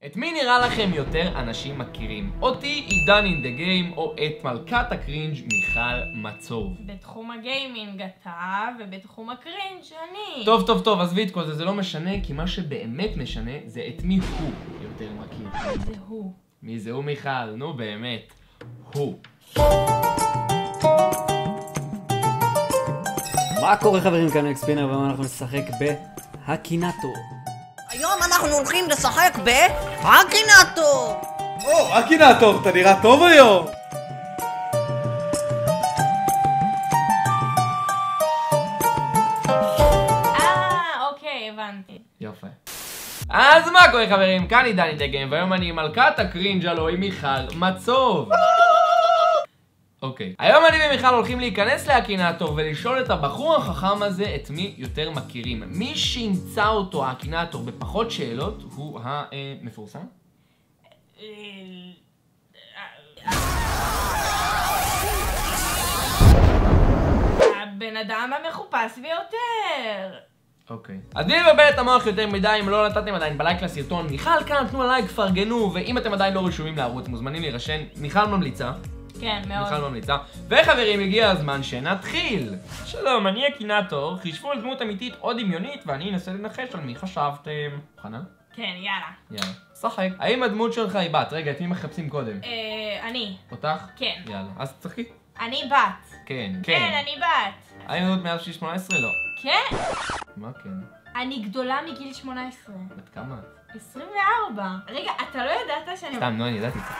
את מי נראה לכם יותר אנשים מכירים? אותי עידן אין דה גיים או את מלכת הקרינג' מיכל מצוב? בתחום הגיימינג אתה ובתחום הקרינג' אני. טוב, עזבי את כל זה, זה לא משנה, כי מה שבאמת משנה זה את מי הוא יותר מכיר. מי זה הוא? מי זה הוא מיכל? נו באמת, הוא. מה קורה חברים, כאן אקספינר, והיום אנחנו נשחק בהקינטור. היום אנחנו הולכים לשחק בהקינטור. או, הקינטור, אתה נראה טוב היום. אוקיי, הבנתי. יופי. אז מה קורה חברים, כאן עידן אין דה גיים, והיום אני עם מלכת הקרינג' הלוי מיכל מצוב. אוקיי. היום אני ומיכל הולכים להיכנס להקינטור ולשאול את הבחור החכם הזה את מי יותר מכירים. מי שימצא אותו הקינטור בפחות שאלות הוא המפורסם? הבן אדם המחופש ביותר. אוקיי. אז בלי לבלבל את המוח יותר מדי, אם לא נתתם עדיין בלייק לסרטון, מיכל כאן תנו לייק, פרגנו, ואם אתם עדיין לא רשומים לערוץ מוזמנים להירשם. מיכל ממליצה. כן, מאוד. מיכל ממליצה. וחברים, הגיע הזמן שנתחיל. שלום, אני הקינטור, חישבו על דמות אמיתית או דמיונית, ואני אנסה לנחש על מי חשבתם. מוכנה? כן, יאללה. שחק. האם הדמות שלך היא בת? רגע, את מי מחפשים קודם? אני. אותך? כן. יאללה, אז תשחקי. אני בת. כן. כן, אני בת. האם הדמות מאז שהיא 18? לא. כן. מה כן? אני גדולה מגיל 18. בת כמה? 24. רגע, אתה לא ידעת שאני... סתם, נו, אני ידעתי את זה.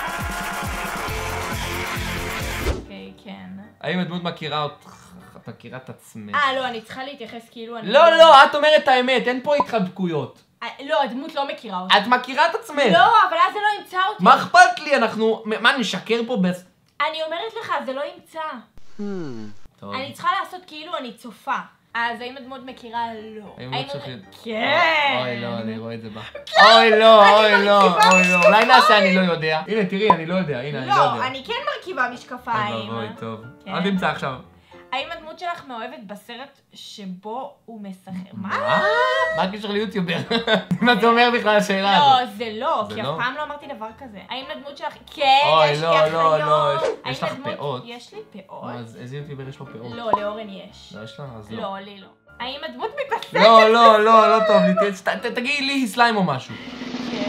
אוקיי, כן. האם הדמות מכירה אותך? את מכירה את עצמך? לא, אני צריכה להתייחס כאילו אני... לא, את אומרת את האמת, אין פה התחבקויות. לא, הדמות לא מכירה אותי. את מכירה את עצמך. לא, אבל אז זה לא ימצא אותי. מה אכפת לי? אנחנו... מה, נשקר פה אני אומרת לך, זה לא ימצא. טוב. אני צריכה לעשות כאילו אני צופה. אז האם הדמות מכירה? לא. האם הדמות שוכרת? כן. אוי לא, אני רואה את זה בה. אוי לא. אולי נעשה אני לא יודע. הנה תראי, אני לא יודע. הנה, אני לא יודע. לא, אני כן מרכיבה משקפיים. אוי, טוב. כן. אל תמצא עכשיו. האם הדמות שלך מאוהבת בסרט שבו הוא משחק? מה? מה הקשר ליוטיובר? אם אתה אומר בכלל השאלה הזאת. לא, זה לא, כי אף פעם לא אמרתי דבר כזה. האם הדמות שלך... כן, יש לי אחיות. לא, יש לך פאות? יש לי פאות? אז איזה יוטיובר יש לו פאות? לא, לאורן יש. לא יש לה? אז לא. לא, לי לא. האם הדמות מתעסקת? לא טוב לי, תגידי לי סליים או משהו. כן.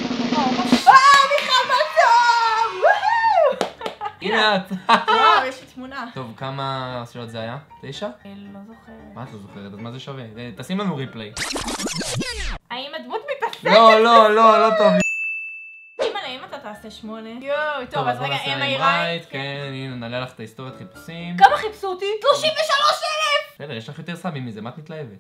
מיכל מצוב! הנה את. וואו, יש לי תמונה. טוב, כמה שאלות זה היה? 9? לא זוכרת. מה את לא זוכרת? אז מה זה שווה? תשים לנו ריפליי. האם הדמות מתעסקת? לא טוב לי. אימא'לה, אם אתה תעשה 8. יואו, טוב, אז רגע, נעשה אמה היא עם רייט. כן, הנה, נעלה לך את ההיסטוריית חיפושים. כמה חיפשו אותי? 33,000! בסדר, יש לך יותר סאבים מזה, מה את מתלהבת?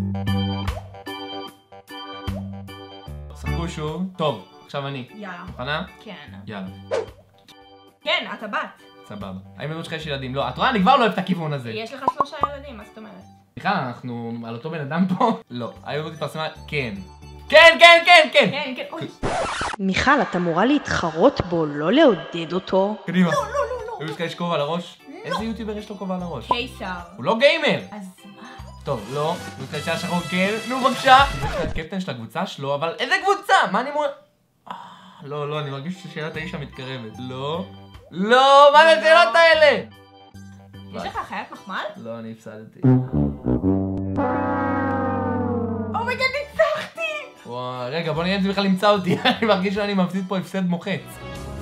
שחקו שוב. טוב, עכשיו אני. יאללה. מוכנה? כן. יאללה. כן, אתה בת. סבבה. האם לדמות שלך יש ילדים? לא. את רואה? אני כבר לא אוהב את הכיוון הזה. יש לך 3 ילדים, מה זאת אומרת? סליחה, אנחנו על אותו בן אדם פה? לא. האם לדמות התפרסמה? כן. כן! כן, אוי. מיכל, את אמורה להתחרות בו, לא לעודד אותו. קדימה. לא. לדמות שלך יש כובע על הראש? איזה יוטיובר יש לו כובע על הראש? קיסר. הוא לא גיימר! אז מה? טוב, לא. לדמות שלך יש שחור כן. נו, בבקשה. לדמות שלך קפטן של הקבוצה שלו, אבל איזה קבוצה? מה אני מורה... לא, אני מרגיש ששאלת האיש המתקרבת. לא, מה זה השאלות האלה? יש לך חיית מחמל? לא, אני הפסדתי. אומייגאד, ניצחתי! וואי, רגע, בוא נראה אם זה בכלל ימצא אותי. אני מרגיש שאני מפסיד פה הפסד מוחץ.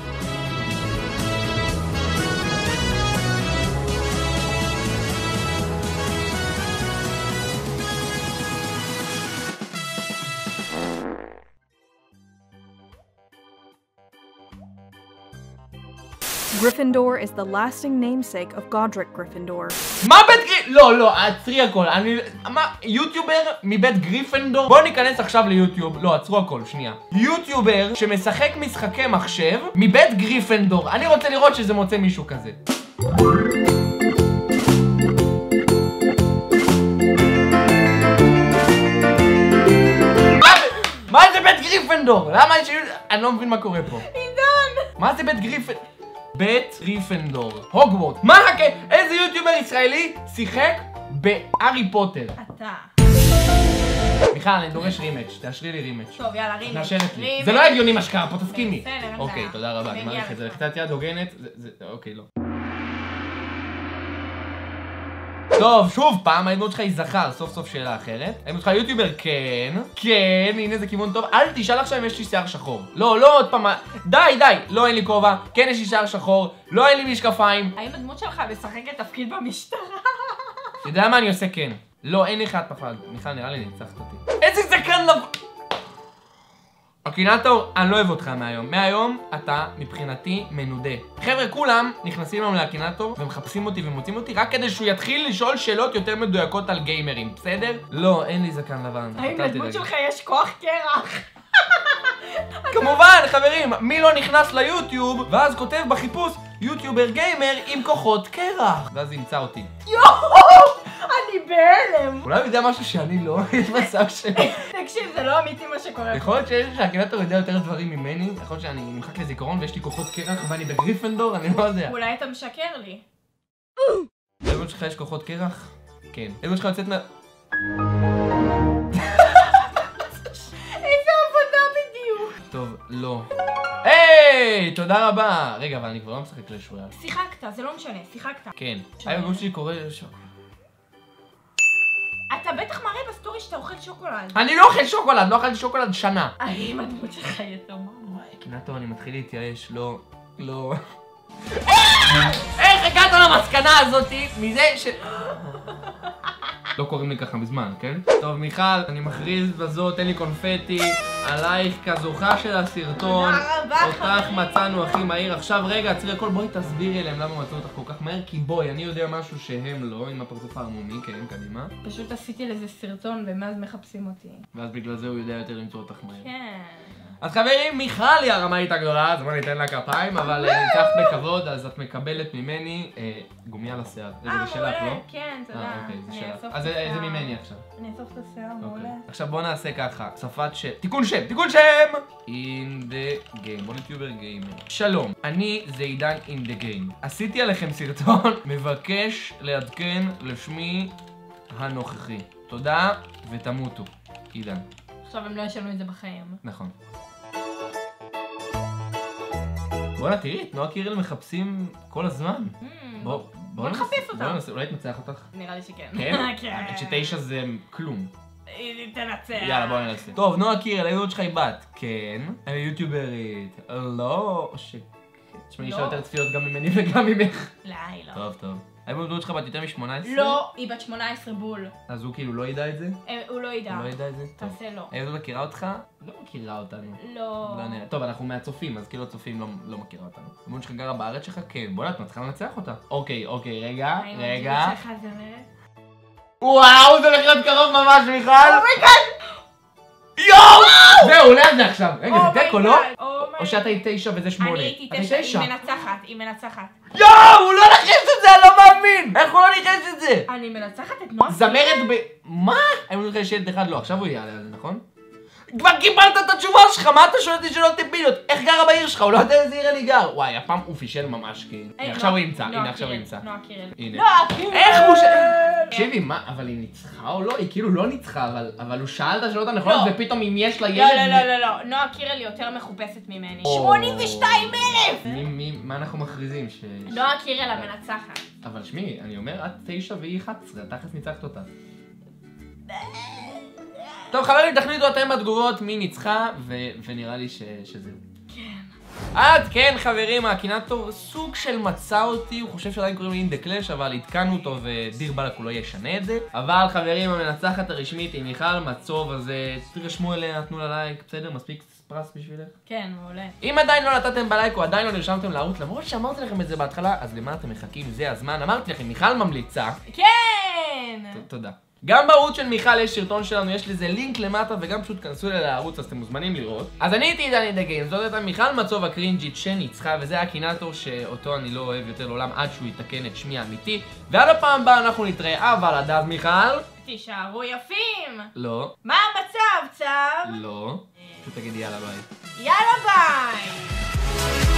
Gryffindor is the lasting namesake of Godric Gryffindor. מה בית לא, עצרי הכל. מה, יוטיובר מבית גריפנדור? בואו ניכנס עכשיו ליוטיוב. לא, עצרו הכל, שנייה. יוטיובר שמשחק משחקי מחשב מבית גריפנדור. אני רוצה לראות שזה מוצא מישהו כזה. מה זה בית גריפנדור? למה יש... אני לא מבין מה קורה פה. עידן! מה זה בית גריפנדור? בית גריפנדור, הוגוורט. מה איזה יוטיובר ישראלי שיחק בהארי פוטר? אתה. מיכל, אני דורש רימץ', תאשרי לי רימץ'. טוב, יאללה, רימץ'. מאשרת לי. זה לא הגיוני מה שקרה פה, תסכימי. בסדר, אין אוקיי, בעיה. תודה רבה, אני מגיע מעריך את זה. לך. קצת יד הוגנת, אוקיי, לא. טוב, שוב פעם, העדות שלך היא זכר, סוף סוף שאלה אחרת. העדות שלך יוטיובר, כן. כן, הנה זה כיוון טוב. אל תשאל עכשיו אם יש לי שיער שחור. לא, עוד פעם, די. לא, אין לי כובע. כן, יש לי שיער שחור. לא, אין לי משקפיים. האם הדמות שלך משחקת תפקיד במשטרה? אתה יודע מה אני עושה כן? לא, אין לי אחד פחד. מיכל, נראה לי ניצחת אותי. איזה זקן לבן! אקינטור, אני לא אוהב אותך מהיום. מהיום אתה מבחינתי מנודה. חבר'ה, כולם נכנסים לנו לאקינטור ומחפשים אותי ומוצאים אותי רק כדי שהוא יתחיל לשאול שאלות יותר מדויקות על גיימרים, בסדר? לא, אין לי זקן לבן. האם לדמות שלך יש כוח קרח? כמובן, חברים, מי לא נכנס ליוטיוב ואז כותב בחיפוש יוטיובר גיימר עם כוחות קרח ואז ימצא אותי. אני בהלם. אולי הוא יודע משהו שאני לא, יש מצב שלי. תקשיב, זה לא אמיתי מה שקורה. יכול להיות שהאקינטור יודע יותר דברים ממני, יכול להיות שאני נמחק לזיכרון ויש לי כוחות קרח ואני בגריפנדור, אני לא יודע. אולי אתה משקר לי. לדמות שלך יש כוחות קרח? כן. לדמות שלך יוצאת מה... איזה עבודה בדיוק. טוב, לא. היי, תודה רבה. רגע, אבל אני כבר לא משחק לשוער. שיחקת, זה לא משנה, שיחקת. כן. הגוף שלי קורא לשוק. אתה בטח מראה בסטורי שאתה אוכל שוקולד. אני לא אוכל שוקולד, לא אכלתי שוקולד שנה. האם הדמות שלך יתומה? אקינטור, אני מתחיל להתייאש, לא. איך הגעת למסקנה הזאתי מזה ש... לא קוראים לי ככה מזמן, כן? טוב, מיכל, אני מכריז בזאת, תן לי קונפטי עלייך כזוכה של הסרטון. אותך מצאנו הכי מהיר. עכשיו רגע, עצרי הכל, בואי תסבירי להם למה מצאו אותך כל כך מהר, כי בואי, אני יודע משהו שהם לא, עם הפרצוף הערמומי, כן, קדימה. פשוט עשיתי לזה סרטון ומאז מחפשים אותי. ואז בגלל זה הוא יודע יותר למצוא אותך מהר. כן. אז חברים, מיכל היא הרמאית הגדולה, אז בוא ניתן לה כפיים, אבל ניצחת בכבוד, אז את מקבלת ממני גומיה לשיער. רגע, זה שלך, לא? כן, תודה. אוקיי, זה אני שלך. אאסוף אז את זה השיער. ממני עכשיו. אני אאסוף את השיער, אוקיי. מעולה. עכשיו בוא נעשה ככה, שפת שם, תיקון שם! In the game, בוא נטיובר גיימר. שלום, אני זה עידן in the game. עשיתי עליכם סרטון, מבקש לעדכן לשמי הנוכחי. תודה ותמותו, עידן. עכשיו הם לא ישנו את זה בחיים. נכון. בוא'נה, תראי, תנועה קירל מחפשים כל הזמן. בוא נחפש אותה. אולי תנצח אותך? נראה לי שכן. כן? כן. האמת ש9 זה כלום. היא תנצח. יאללה, בוא ננסה. טוב, נועה קירל, העדות שלך היא בת. כן. אני יוטיוברית. לא, תשמעי, יש לה יותר צפיות גם ממני וגם ממך. לא, היא לא. טוב. העדות שלך בת יותר מ-18? לא, היא בת 18 בול. אז הוא כאילו לא ידע את זה? הוא לא ידע. הוא לא ידע את זה? טוב. תעשה לא. העדות מכירה אותך? לא מכירה אותנו. לא. טוב, אנחנו מהצופים, אז כאילו הצופים לא מכירה אותנו. הדמות שלך גרה בארץ שלך? כן. בוא'נה, את מצליחה לנצח אותה. אוקיי, רגע. האם הדמות שלך זמרת? וואו, זה הולך להיות קרוב ממש, מיכל! יואו! זהו, עולה על זה עכשיו. רגע, זה תיקו, לא? או שאתה היא 9 וזה 8. אני הייתי 9, היא מנצחת. יואו, הוא לא ניחש את זה, אני לא מאמין! איך הוא לא ניחש את זה? אני מנצחת את נועה? זמרת ב... מה? אני אומר לך שילד אחד לא, עכשיו הוא יעלה על זה, נכון? כבר קיבלת את התשובה שלך, מה אתה שואל אותי שאלות טיפיות? איך גרה בעיר שלך? הוא לא יודע איזה עיר אני גר. וואי, הפעם הוא פישל ממש, כאילו. עכשיו הוא ימצא, הנה עכשיו הוא ימצא. נועה קירל. הנה. נועה קירל! איך הוא ש... תקשיבי, מה, אבל היא ניצחה או לא? היא כאילו לא ניצחה, אבל הוא שאל את השאלות הנכונות ופתאום אם יש לה ילד... לא, נועה קירל יותר מחופשת ממני. 82,000! מה אנחנו מכריזים? נועה קירל המנצחת. אבל שמי, אני אומר, את 9 והיא 11, תכף ניצחת אותה. טוב חברים, תחליטו אתם בתגובות מי ניצחה, ונראה לי שזהו. עד כן חברים, האקינטור סוג של מצא אותי, הוא חושב שעדיין קוראים לי In The Clash, אבל התקנו אותו ודיר בלק הוא לא ישנה את זה. אבל חברים, המנצחת הרשמית היא מיכל מצוב, אז תרשמו אליה, תנו לה לייק, בסדר? מספיק פרס בשבילך? כן, מעולה. אם עדיין לא נתתם בלייק או עדיין לא נרשמתם לערוץ, למרות שאמרתי לכם את זה בהתחלה, אז למה אתם מחכים? זה הזמן, אמרתי לכם, מיכל ממליצה. כן! תודה. גם בערוץ של מיכל יש סרטון שלנו, יש לזה לינק למטה וגם פשוט כנסו אליה לערוץ אז אתם מוזמנים לראות. אז אני הייתי עידן in the game, זאת הייתה מיכל מצוב הקרינג'ית שניצחה וזה האקינטור שאותו אני לא אוהב יותר לעולם עד שהוא יתקן את שמי האמיתי. ועד הפעם הבאה אנחנו נתראה, אבל עד אז מיכל? תישארו יפים! לא. מה המצב, צב? לא. פשוט תגידי יאללה ביי. יאללה ביי!